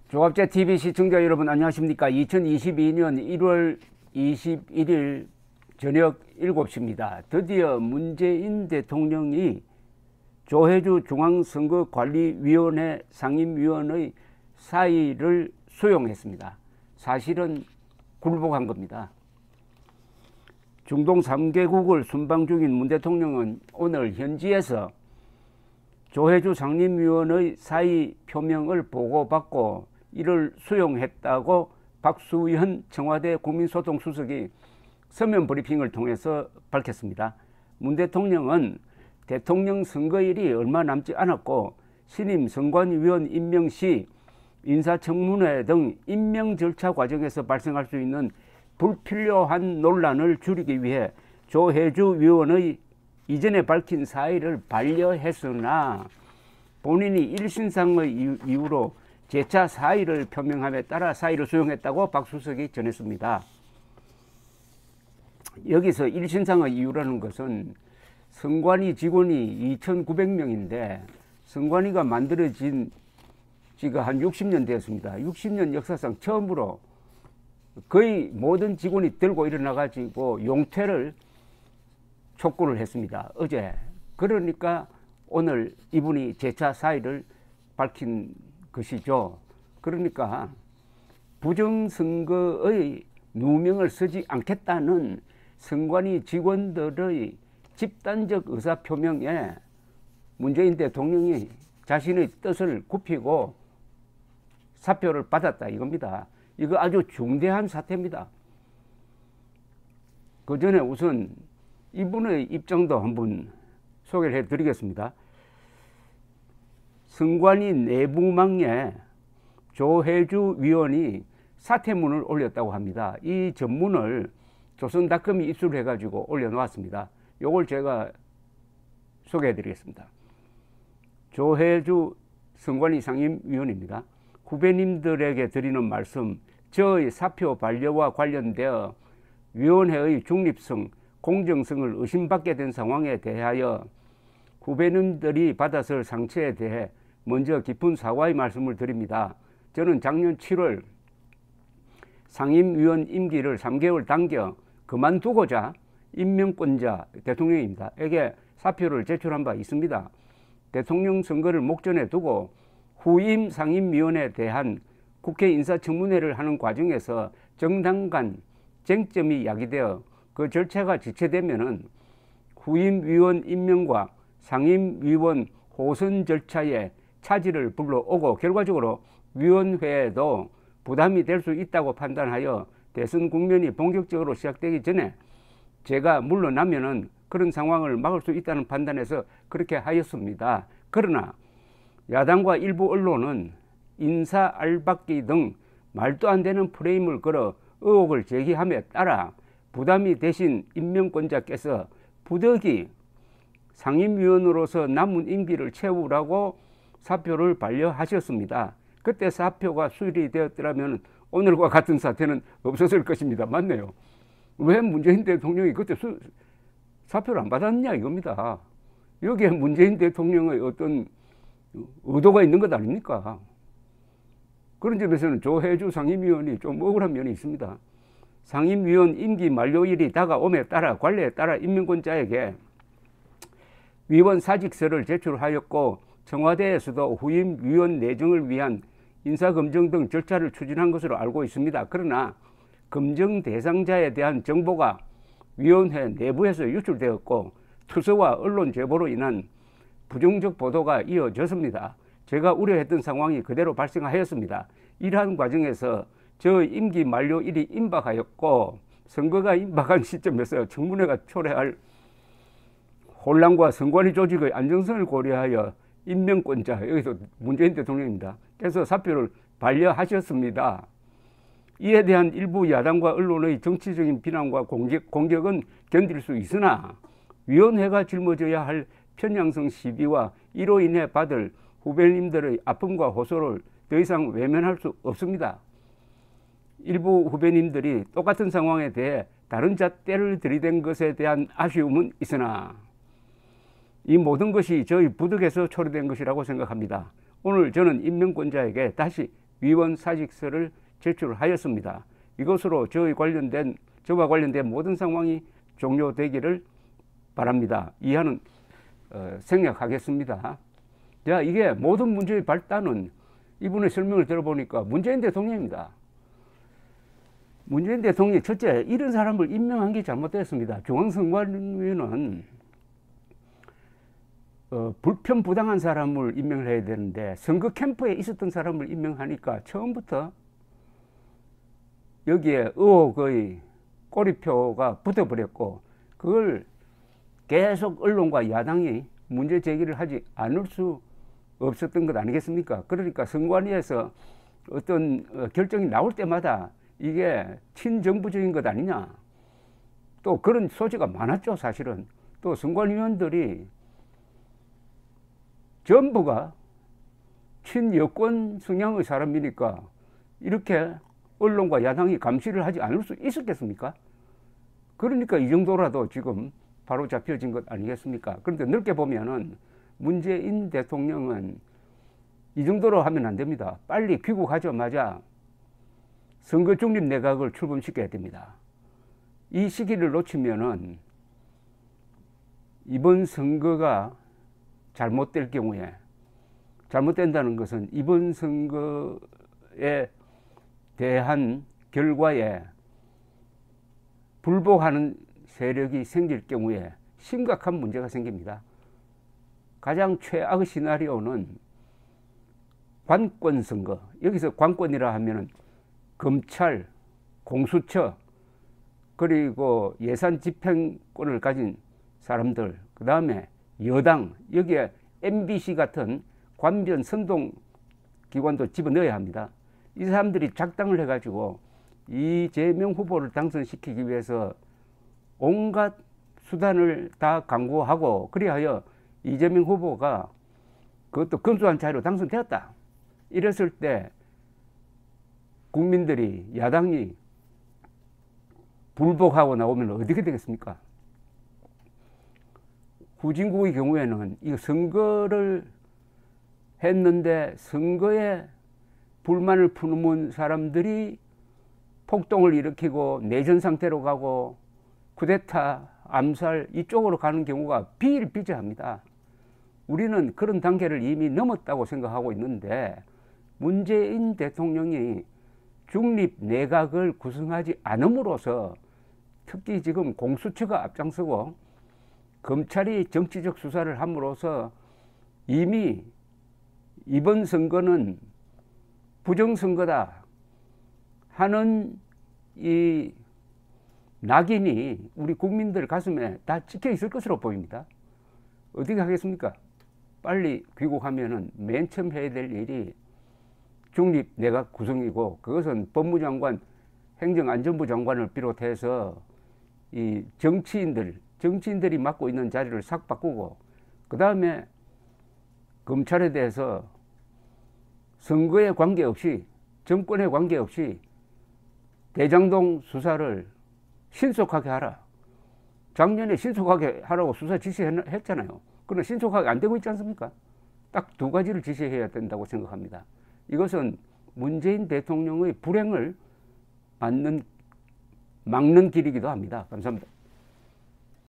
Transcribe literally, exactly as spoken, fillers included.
조갑제티비 시청자 여러분 안녕하십니까. 이천이십이년 일월 이십일일 저녁 일곱 시입니다. 드디어 문재인 대통령이 조혜주 중앙선거관리위원회 상임위원의 사의를 수용했습니다. 사실은 굴복한 겁니다. 중동 삼 개국을 순방 중인 문 대통령은 오늘 현지에서 조혜주 상임위원의 사의 표명을 보고받고 이를 수용했다고 박수현 청와대 국민소통수석이 서면 브리핑을 통해서 밝혔습니다. 문 대통령은 대통령 선거일이 얼마 남지 않았고 신임 선관위원 임명 시 인사청문회 등 임명 절차 과정에서 발생할 수 있는 불필요한 논란을 줄이기 위해 조혜주 위원의 이전에 밝힌 사의를 반려했으나 본인이 일신상의 이유로 재차 사의를 표명함에 따라 사의를 수용했다고 박 수석이 전했습니다. 여기서 일신상의 이유라는 것은 선관위 직원이 이천구백 명인데 선관위가 만들어진 지가 한 육십 년 되었습니다. 육십 년 역사상 처음으로 거의 모든 직원이 들고 일어나 가지고 용퇴를 촉구를 했습니다. 어제. 그러니까 오늘 이분이 재차 사의를 밝힌 것이죠. 그러니까 부정선거의 누명을 쓰지 않겠다는 선관위 직원들의 집단적 의사표명에 문재인 대통령이 자신의 뜻을 굽히고 사표를 받았다 이겁니다. 이거 아주 중대한 사태입니다. 그 전에 우선 이분의 입장도 한번 소개를 해드리겠습니다. 선관위 내부망에 조혜주 위원이 사퇴문을 올렸다고 합니다. 이 전문을 조선닷컴이 입수를 해가지고 올려놓았습니다. 이걸 제가 소개해드리겠습니다. 조혜주 선관위 상임위원입니다. 후배님들에게 드리는 말씀, 저의 사표 반려와 관련되어 위원회의 중립성, 공정성을 의심받게 된 상황에 대하여 후배님들이 받았을 상처에 대해 먼저 깊은 사과의 말씀을 드립니다. 저는 작년 칠월 상임위원 임기를 삼 개월 당겨 그만두고자 임명권자 대통령입니다. 에게 사표를 제출한 바 있습니다. 대통령 선거를 목전에 두고 후임 상임위원에 대한 국회 인사청문회를 하는 과정에서 정당 간 쟁점이 야기되어 그 절차가 지체되면은 후임 위원 임명과 상임위원 호선 절차에 차질을 불러오고 결과적으로 위원회에도 부담이 될 수 있다고 판단하여 대선 국면이 본격적으로 시작되기 전에 제가 물러나면은 그런 상황을 막을 수 있다는 판단에서 그렇게 하였습니다. 그러나 야당과 일부 언론은 인사 알박기 등 말도 안 되는 프레임을 걸어 의혹을 제기함에 따라 부담이 되신 임명권자께서 부득이 상임위원으로서 남은 임기를 채우라고 사표를 반려하셨습니다. 그때 사표가 수리되었더라면 오늘과 같은 사태는 없었을 것입니다. 맞네요. 왜 문재인 대통령이 그때 수, 사표를 안 받았냐 이겁니다. 여기에 문재인 대통령의 어떤 의도가 있는 것 아닙니까? 그런 점에서는 조혜주 상임위원이 좀 억울한 면이 있습니다. 상임위원 임기 만료일이 다가옴에 따라 관례에 따라 임명권자에게 위원 사직서를 제출하였고 청와대에서도 후임 위원 내정을 위한 인사검증 등 절차를 추진한 것으로 알고 있습니다. 그러나 검증 대상자에 대한 정보가 위원회 내부에서 유출되었고 투서와 언론 제보로 인한 부정적 보도가 이어졌습니다. 제가 우려했던 상황이 그대로 발생하였습니다. 이러한 과정에서 저 임기 만료일이 임박하였고 선거가 임박한 시점에서 청문회가 초래할 혼란과 선관위 조직의 안정성을 고려하여 임명권자, 여기서 문재인 대통령입니다. 그래서 사표를 반려하셨습니다. 이에 대한 일부 야당과 언론의 정치적인 비난과 공격, 공격은 견딜 수 있으나 위원회가 짊어져야 할 편향성 시비와 이로 인해 받을 후배님들의 아픔과 호소를 더 이상 외면할 수 없습니다. 일부 후배님들이 똑같은 상황에 대해 다른 잣대를 들이댄 것에 대한 아쉬움은 있으나 이 모든 것이 저희 부득에서 초래된 것이라고 생각합니다. 오늘 저는 임명권자에게 다시 위원 사직서를 제출하였습니다. 이것으로 저의 관련된 저와 관련된 모든 상황이 종료되기를 바랍니다. 이하는 어, 생략하겠습니다. 자, 이게 모든 문제의 발단은 이분의 설명을 들어보니까 문재인 대통령입니다. 문재인 대통령이 첫째, 이런 사람을 임명한 게 잘못됐습니다. 중앙선관위는 어, 불편부당한 사람을 임명을 해야 되는데 선거 캠프에 있었던 사람을 임명하니까 처음부터 여기에 의혹의 꼬리표가 붙어버렸고 그걸 계속 언론과 야당이 문제 제기를 하지 않을 수 없었던 것 아니겠습니까? 그러니까 선관위에서 어떤 결정이 나올 때마다 이게 친정부적인 것 아니냐, 또 그런 소지가 많았죠. 사실은 또 선관위원들이 전부가 친여권 성향의 사람이니까 이렇게 언론과 야당이 감시를 하지 않을 수 있었겠습니까? 그러니까 이 정도라도 지금 바로 잡혀진 것 아니겠습니까? 그런데 넓게 보면은 문재인 대통령은 이 정도로 하면 안 됩니다. 빨리 귀국하자마자 선거 중립 내각을 출범시켜야 됩니다. 이 시기를 놓치면은 이번 선거가 잘못될 경우에, 잘못된다는 것은 이번 선거에 대한 결과에 불복하는 세력이 생길 경우에 심각한 문제가 생깁니다. 가장 최악의 시나리오는 관권 선거. 여기서 관권이라 하면은 검찰, 공수처, 그리고 예산 집행권을 가진 사람들, 그 다음에 여당, 여기에 엠비씨 같은 관변 선동 기관도 집어넣어야 합니다. 이 사람들이 작당을 해가지고 이재명 후보를 당선시키기 위해서 온갖 수단을 다 강구하고, 그리하여 이재명 후보가 그것도 검수한 차이로 당선되었다. 이랬을 때 국민들이, 야당이 불복하고 나오면 어떻게 되겠습니까? 후진국의 경우에는 이 선거를 했는데 선거에 불만을 품은 사람들이 폭동을 일으키고 내전 상태로 가고 쿠데타, 암살 이쪽으로 가는 경우가 비일비재합니다. 우리는 그런 단계를 이미 넘었다고 생각하고 있는데 문재인 대통령이 중립 내각을 구성하지 않음으로써, 특히 지금 공수처가 앞장서고 검찰이 정치적 수사를 함으로써 이미 이번 선거는 부정선거다 하는 이 낙인이 우리 국민들 가슴에 다 찍혀 있을 것으로 보입니다. 어떻게 하겠습니까? 빨리 귀국하면은 맨 처음 해야 될 일이 중립 내각 구성이고, 그것은 법무장관, 행정안전부 장관을 비롯해서 이 정치인들, 정치인들이 맡고 있는 자리를 싹 바꾸고, 그 다음에 검찰에 대해서 선거에 관계없이, 정권에 관계없이 대장동 수사를 신속하게 하라. 작년에 신속하게 하라고 수사 지시했잖아요. 그러나 신속하게 안 되고 있지 않습니까? 딱 두 가지를 지시해야 된다고 생각합니다. 이것은 문재인 대통령의 불행을 막는, 막는 길이기도 합니다. 감사합니다.